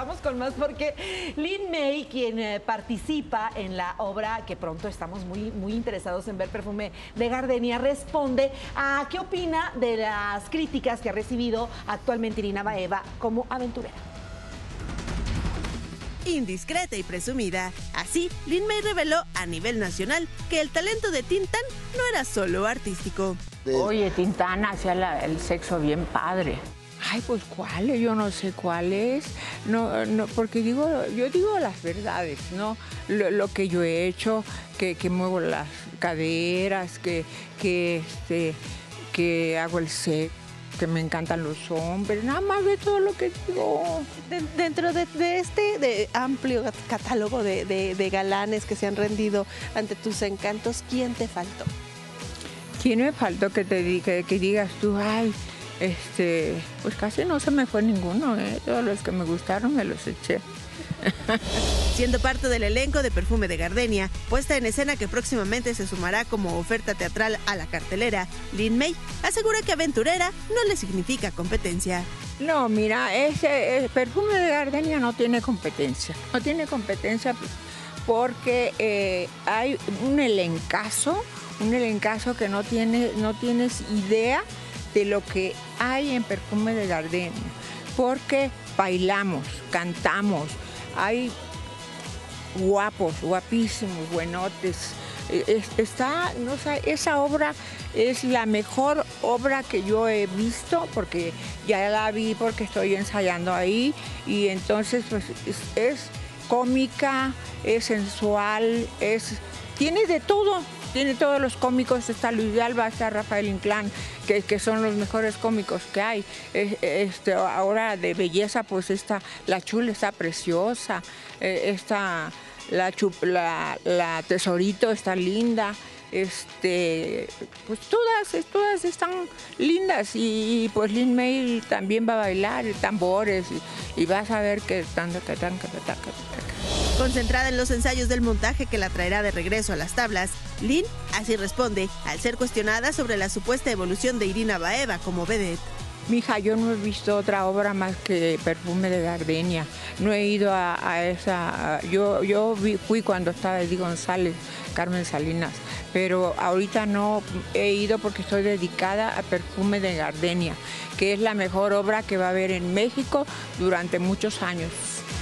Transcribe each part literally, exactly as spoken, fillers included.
vamos con más porque Lin May, quien eh, participa en la obra que pronto estamos muy, muy interesados en ver, Perfume de Gardenia, responde a qué opina de las críticas que ha recibido actualmente Irina Baeva como aventurera. Indiscreta y presumida. Así, Lin May reveló a nivel nacional que el talento de Tintán no era solo artístico. Oye, Tintán hacía la, el sexo bien padre. Ay, pues ¿cuál? Yo no sé cuál es. No, no, porque digo, yo digo las verdades, ¿no? Lo, lo que yo he hecho, que, que muevo las caderas, que, que, este, que hago el sexo, que me encantan los hombres, nada más de todo lo que digo. De, dentro de, de este de amplio catálogo de, de, de galanes que se han rendido ante tus encantos, ¿quién te faltó? ¿Quién me faltó que te diga, que, que digas tú, ay, este, pues casi no se me fue ninguno, ¿eh? Todos los que me gustaron me los eché. Siendo parte del elenco de Perfume de Gardenia, puesta en escena que próximamente se sumará como oferta teatral a la cartelera, Lin May asegura que aventurera no le significa competencia. No, mira, ese, el Perfume de Gardenia no tiene competencia. No tiene competencia porque eh, hay un elencazo, un elencazo que no, tiene, no tienes idea de lo que hay en Perfume de Gardenia. Porque bailamos, cantamos, hay guapos, guapísimos, buenotes. Está, no sé, esa obra es la mejor obra que yo he visto porque ya la vi porque estoy ensayando ahí y entonces pues es, es cómica, es sensual, es, tiene de todo. Tiene todos los cómicos, está Luis de Alba, está Rafael Inclán, que, que son los mejores cómicos que hay. Este, ahora de belleza, pues está la Chula, está preciosa, está la, la, la Tesorito, está linda. Este, pues todas, todas están lindas y, y pues Lin May también va a bailar tambores y, y vas a ver que tan, tan, tan, tan, tan. Concentrada en los ensayos del montaje que la traerá de regreso a las tablas, Lin así responde al ser cuestionada sobre la supuesta evolución de Irina Baeva como vedette. Mija, yo no he visto otra obra más que Perfume de Gardenia. No he ido a, a esa... A, yo yo vi, fui cuando estaba Eddie González, Carmen Salinas, pero ahorita no he ido porque estoy dedicada a Perfume de Gardenia, que es la mejor obra que va a haber en México durante muchos años.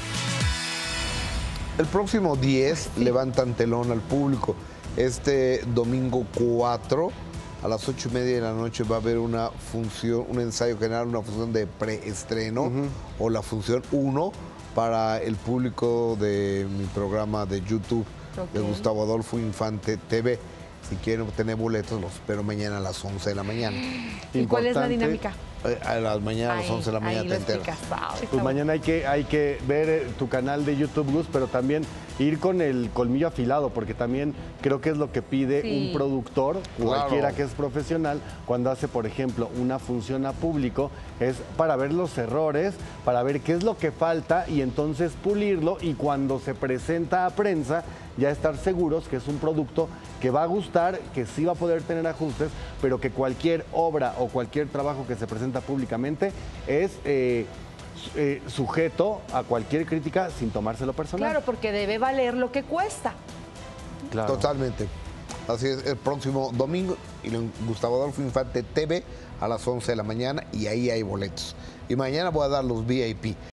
El próximo diez levantan telón al público. Este domingo cuatro a las ocho y media de la noche va a haber una función, un ensayo general, una función de preestreno uh-huh. o la función uno para el público de mi programa de YouTube okay. de Gustavo Adolfo Infante T V. Si quieren tener boletos, los espero mañana a las once de la mañana. ¿Y cuál es la dinámica? A las mañana, a las once de la mañana te enteras. Pues mañana hay que, hay que ver tu canal de YouTube, Gus, pero también ir con el colmillo afilado, porque también creo que es lo que pide sí. un productor, claro. cualquiera que es profesional, cuando hace, por ejemplo, una función a público, es para ver los errores, para ver qué es lo que falta y entonces pulirlo, y cuando se presenta a prensa, ya estar seguros que es un producto que va a gustar, que sí va a poder tener ajustes, pero que cualquier obra o cualquier trabajo que se presenta públicamente es eh, eh, sujeto a cualquier crítica sin tomárselo personal. Claro, porque debe valer lo que cuesta. Claro. Totalmente. Así es, el próximo domingo, y en Gustavo Adolfo Infante T V a las once de la mañana, y ahí hay boletos. Y mañana voy a dar los V I P.